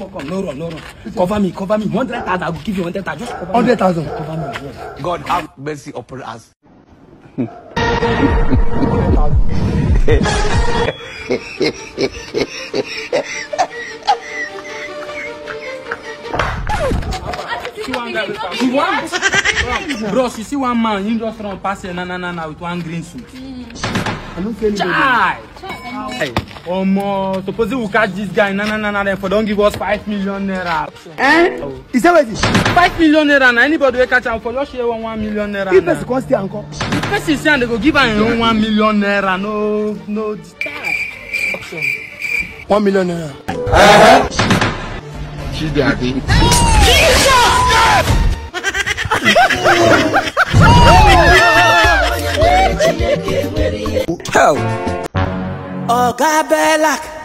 fuck on. No run. Cover me. 100,000. I will give you 100,000. Just cover me. 100,000. Cover me. God have mercy upon us. Bro, you see one man, you just run past here, na with one green suit. I don't feel Chai! Suppose we catch this guy, then for don't give us 5 million naira. Is that what it is? 5 million naira, now anybody will catch him for just share 1 million naira. If person can't stay uncle. If person say they go give him 1 million naira, no. 1 million naira. She's daddy. Oh, God, Bellak.